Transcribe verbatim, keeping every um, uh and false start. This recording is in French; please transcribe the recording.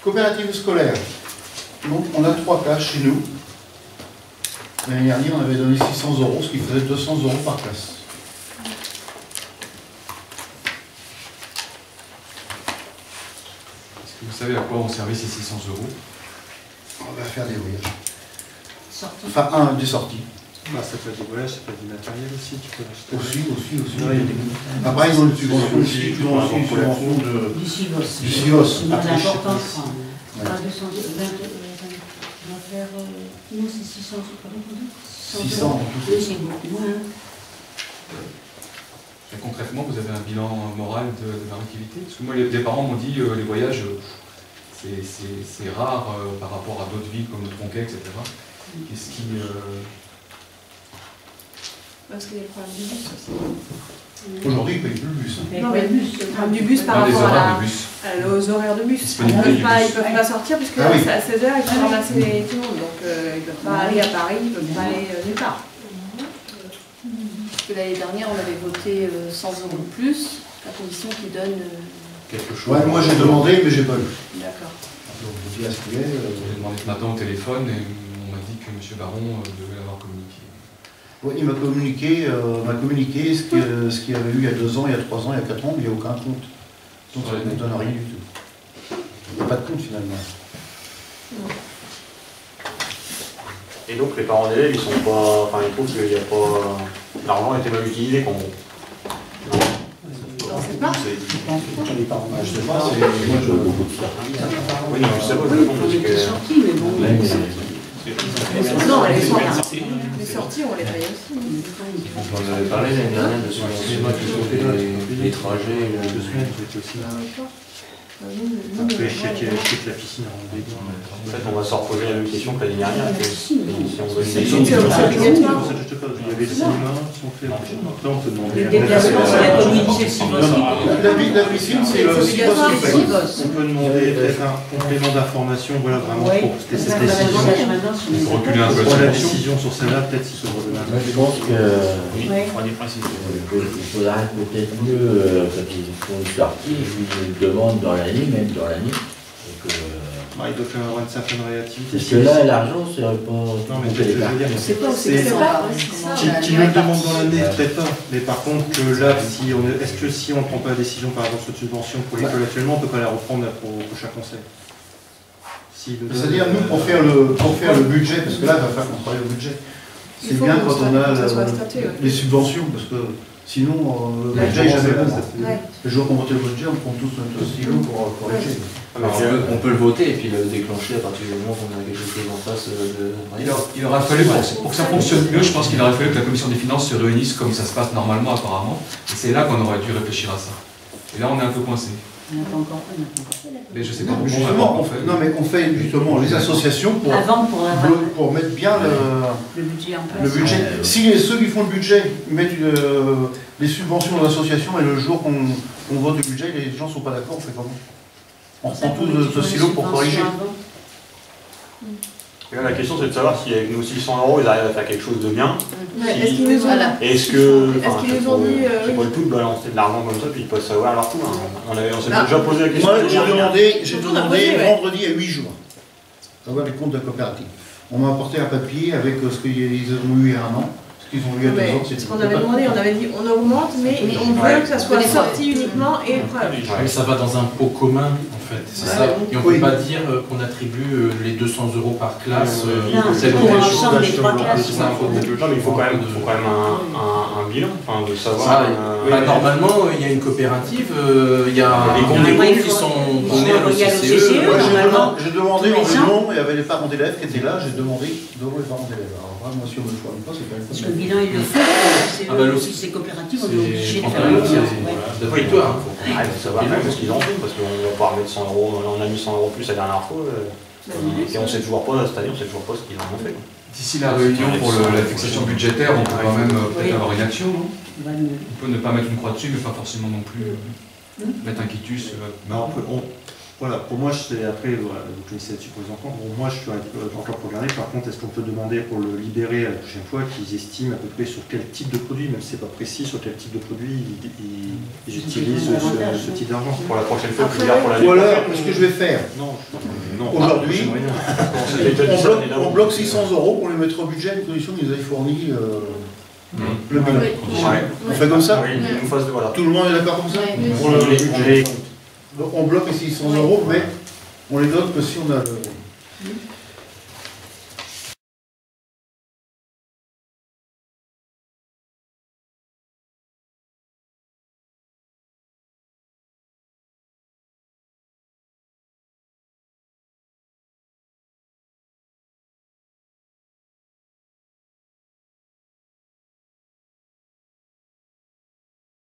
Coopérative scolaire. Donc on a trois classes chez nous. L'année dernière, on avait donné six cents euros, ce qui faisait deux cents euros par classe. Est-ce que vous savez à quoi ont servi ces six cents euros? On va faire des voyages. Sortie. Enfin, un, des sorties. Bah, ça peut être des voyages, ça peut être du matériel aussi, tu peux l'acheter. Aussi, aussi, aussi. Ouais, il y a des... Après, ils ont une subvention aussi, ils ont aussi une subvention de... Du C I V O S. Du C I V O S. C'est Après, je sais important, pas. je crois. Pas deux cents, vingt, on va faire... euh, Non, c'est six cents, c'est pas beaucoup. six cents en tout. Oui, c'est beaucoup moins. Et concrètement, vous avez un bilan moral de, de la activité? Parce que moi, les, les parents m'ont dit euh, les voyages, euh, c'est rare euh, par rapport à d'autres villes comme le Tronquet, et cetera. Qu'est-ce qui... Euh... Parce qu'il y a le problème du bus aussi. Aujourd'hui, ils ne payent plus le bus. Non, mais le bus, le problème du bus par Ah, les rapport horaires à, de bus. la, à, aux horaires de bus. Ils Disponibilité ne peuvent, du pas- bus. ils peuvent pas sortir parce que Ah oui. à seize heures, il faut ramasser les tout le monde. Donc euh, ils ne peuvent pas aller à Paris, ils ne peuvent pas aller euh, nulle part. Parce que l'année dernière, on avait voté euh, cent euros de plus, à condition qu'ils donnent euh, Quelque chose. Ouais, moi j'ai demandé, mais j'ai pas eu. D'accord. Donc je dis à ce qu'il est. euh, J'ai demandé ce matin au téléphone et on m'a dit que M. Baron euh, devait l'avoir communiqué. ouais, il m'a communiqué, euh, m'a communiqué ce qu'il ce qu'il y avait eu il y a deux ans, il y a trois ans, il y a quatre ans, mais il n'y a aucun compte. Donc ça ne donne rien du tout. Il n'y a pas de compte finalement. Et donc les parents d'élèves, ils sont pas. Enfin, ils trouvent qu'il n'y a pas. L'argent a été mal utilisé quand On ne sait pas. Les parents, je sais pas, c'est. Moi je. Oui, non, je sais pas, je Oui, réponds on parce était que. sortis, mais bon. Non, les sorties, les sorties, on les paye aussi. On en avait parlé l'année dernière de subventionner les, les trajets. Deux Le... semaines, vous étiez aussi là. Après, je sais qu'il y a la piscine en rendez-vous. En fait, on va se reposer la même question que l'année dernière. que Si on veut C'est une- obligatoire. Il y avait le cinéma, sont faits. Après, on peut demander. Les déplacements, c'est la communauté C I V O S. La, vi- la piscine, c'est le C'est C I V O S qui obligatoire, paye. C I V O S. On peut demander peut-être un complément d'information, voilà, vraiment Oui, pour parce cette que la décision. demande maintenant, sur les Faut reculer un peu. Pour la décision sur celle-là, peut-être s'il se redonne un Moi, peu. je pense que Oui. euh, il faudrait peut-être mieux, euh, quand ils font une sortie, ils le demandent dans l'année, même dans l'année. et que, euh, Ah, il doit quand même avoir une certaine réactivité. Parce que là, l'argent, c'est pas... Non, mais je veux dire, Je sais pas, c'est- c'est pas. Qui, qui me le demande dans l'année, peut-être pas. Mais par contre, que là, si on est- est-ce que si on ne prend pas la décision par exemple sur cette subvention pour l'école actuellement, on ne peut pas la reprendre là, pour au prochain conseil? Si le- C'est-à-dire, nous, pour faire, le, pour faire le budget, parce que là, il va falloir qu'on travaille au budget. Il C'est faut bien qu'on quand soit- on a que ça soit le- statué, ouais. les subventions, parce que sinon, euh, le Ouais, budget est jamais c'est- bon. c'est- Ouais. Le jour qu'on vote le budget, on prend tous notre stylo pour pour corriger. Ah, mais On c'est- peut, on peut le voter et puis le déclencher à partir du moment où on a quelque chose en face euh, de... Il, aura, il aura fallu, pour, pour que ça fonctionne mieux, je pense qu'il aurait fallu que la commission des finances se réunisse comme ça se passe normalement apparemment. Et c'est là qu'on aurait dû réfléchir à ça. Et là, on est un peu coincé. On n'a pas encore on n'a pas encore fait la Mais je sais pas Non, pourquoi justement, on on fait. fait, non, mais on fait justement les associations pour, Avant pour avoir pour, pour mettre bien le, le budget en place. le budget. Ouais, ouais. Si les- ceux qui font le budget mettent euh, les subventions aux associations et le jour qu'on qu'on vote le budget, les gens ne sont pas d'accord, on fait comment? On Ça, prend tous pour les ce silo pour subventions corriger. avant. Et là, la question, c'est de savoir si avec nos six cents euros, ils arrivent à faire quelque chose de bien. Ouais, Est-ce qu'ils nous ont Voilà. Est-ce que. Est-ce enfin, qu'ils c'est nous ont pas- dit, euh, C'est oui. pas le tout de balancer de l'argent comme ça, puis ils peuvent savoir leur coup. Hein. On avait- on s'est Ah. déjà posé la question. Moi, l'année j'ai dernière. demandé, j'ai Surtout, on a demandé posé, ouais. vendredi à huit jours. Avoir les comptes de la coopérative. On m'a apporté un papier avec euh, ce qu'ils ont eu il y a un an, ce qu'ils ont eu il y a Mais deux ans. c'était ce qu'on pas- avait demandé, on avait dit on augmente, mais Oui. on veut Ouais. que ça soit Oui. sorti uniquement et épreuve. Mais ça va dans un pot commun, en fait. C'est Ouais. ça. Et on ne Oui. peut pas dire euh, qu'on attribue euh, les deux cents euros par classe. euh, Non, pour telle ou pour telle l'ensemble chose. des trois classes. C'est un pot de- Non, mais il faut quand même, faut quand même un, un, un bilan, enfin, de savoir. Ça, euh, bah, normalement, euh, il y a une coopérative, euh, il y a Les comptes des Après, comptes il qui faut- sont il faut donnés à envoyer à l'O C C l'O C C E. E. Ouais, j'ai Normalement, demandé- j'ai demandé tous en les ans. réunion, il y avait les parents d'élèves qui étaient là, j'ai demandé devant les parents d'élèves. Alors après, moi, si on ne me choisit pas, c'est quand même Parce pas que le bilan, il le fait. C'est Ah bah, eux, le- si c'est coopératif, on est obligé C'est de faire trente et un, le bilan. c'est- Ouais. voilà, Oui, d'après toi. hein. il faut savoir quand même ce qu'ils en font, parce qu'on va pouvoir mettre cent euros, on a mis cent euros plus la dernière fois, euh, et on sait toujours pas, cette année, on sait toujours pas ce qu'ils en ont fait. D'ici la réunion pour le- la fixation budgétaire, on peut quand même euh, peut-être Oui. avoir une action, non? On va nous- On peut ne pas mettre une croix dessus, mais pas forcément non plus euh, mettre un quitus. euh, Mais on peut- on- voilà, pour moi, je sais, après, voilà, vous connaissez là-dessus pour les enfants. Pour moi, je suis euh, encore pour regarder. Par contre, est-ce qu'on peut demander pour le libérer à la prochaine fois qu'ils estiment à peu près sur quel type de produit, même si c'est pas précis, sur quel type de produit ils, ils- ils utilisent ce, ce type d'argent? Pour la prochaine fois, Après, plus tard pour l'année Ou alors, prochaine. ce que je vais faire, Non, non, aujourd'hui, j'aimerais bien. on, bloque, on bloque six cents euros pour les mettre au budget à une condition qu'ils aient fourni euh, Mmh. le bilan. Oui. Ouais. On fait comme ça? Oui, il nous fasse de voilà. Tout le monde est d'accord comme ça? Ouais. Pour le On les- budget. on les- Donc on bloque les six cents euros, mais on les donne que si on a le...